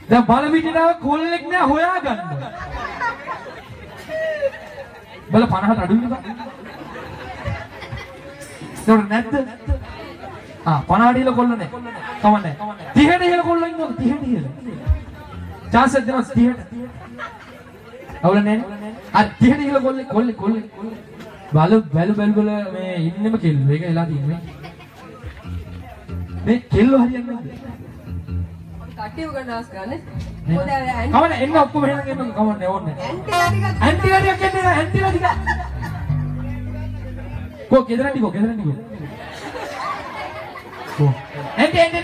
දැන් බල පිටිනාව කොල්ලෙක් නෑ හොයාගන්න. බල 50ට අඩුයි නේද? නෝන නැද්ද? 50ට ඉහළ කොල්ල නෑ. කවන්නේ. 30ට ඉහළ කොල්ල ඉන්නවද? 30ට ඉහළ. chance එක දෙනවා 30ට. අවුල නෑනේ. 30ට ඉහළ කොල්ලෙක්. බල මේ ඉන්නෙම කෙල්ල. මේක එලා තියෙන්නේ. මේ කෙල්ල හරියන්නේ නැද්ද? කටියු ගන්නවස් ගානේ. කවන්නේ එන්න ඔක්කොම එහෙනම් එන්න කවන්නේ ඕනේ. ඇන්ටි වැඩියක් එන්නේ ඇන්ටි වැඩික. ගෙදරට ගෝ. ඇන්ටි එන්න.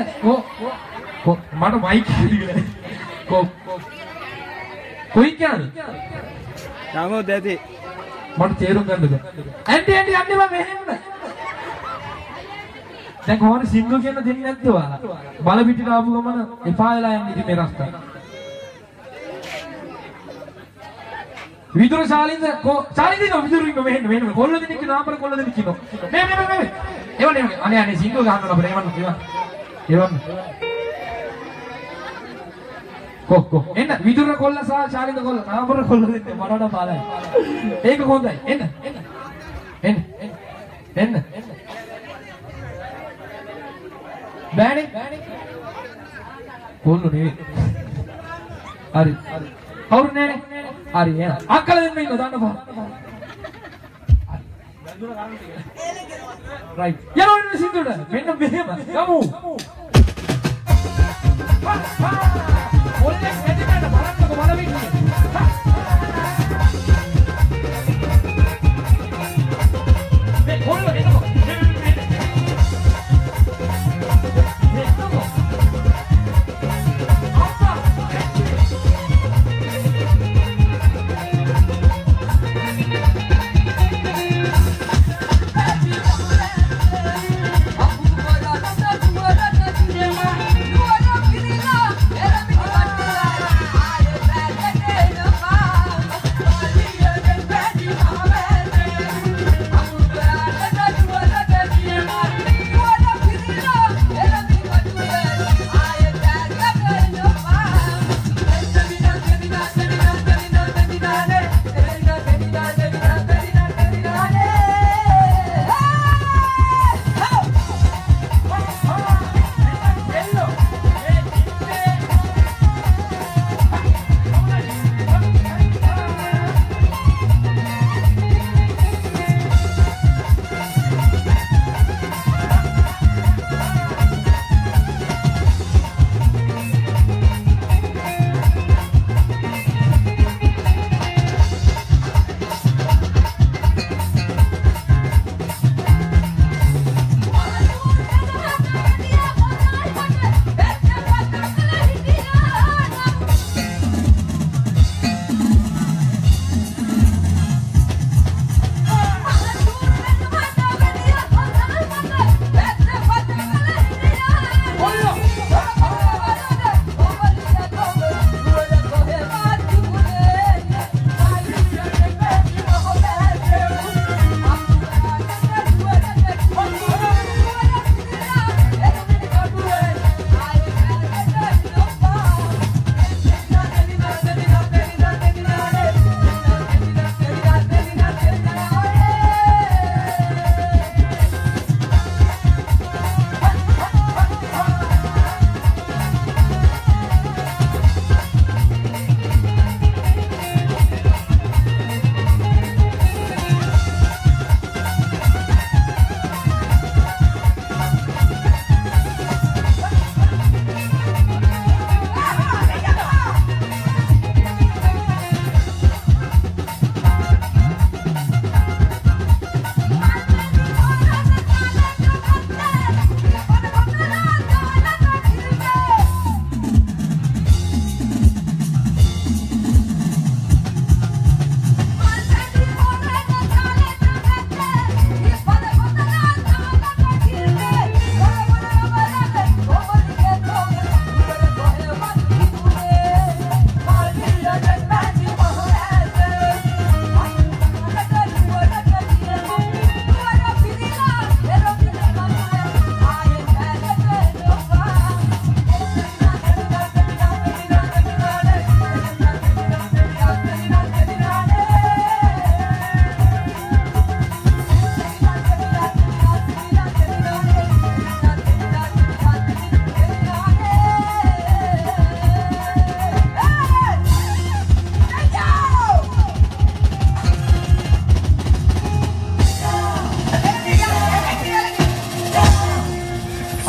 මට මයික් ඉදිරියට. කොයි කියන්නේ? නමෝ දැති. මට තේරුම් ගන්නද? ඇන්ටි යන්නේ මම මෙහෙන්න. දැන් කොහොමද සිංහල කියන දෙන්නේ නැද්ද ඔයාලා? බල පිටිට ආපු ගමන එපා වෙලා යන්නේ ඉතින් මේ රස්තා. විදුර ශාලින්ද විදුරු ඉන්න මෙහෙන්න කොල්ල දෙනෙක් නාමර කොල්ල දෙනෙක් ඉන්නවා. මේ එවන්න අනේ සිංහල ගහන්න අපේ එවන්න. කො එන්න විදුර කොල්ල සහ ශාලින්ද කොල්ල නාමර කොල්ල දෙන්න මට වඩා බාලයි. ඒක හොඳයි. එන්න. බෑනේ කොල්ල නෙවෙයි. හරි. කවුරු නෑනේ. හරි එන. අක්කල දෙන්න ඉන්න දාන්න බා. රයිට්. යනවා සින්දුට. මෙන්න මෙහෙම. යමු. කොල්ලෙක් ඇදෙන්න බලන්නකො බල විදිහේ. මේ කොල්ල එනකො.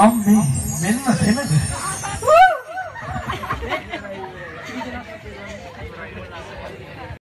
අම්මේ මෙන්න සෙනඟ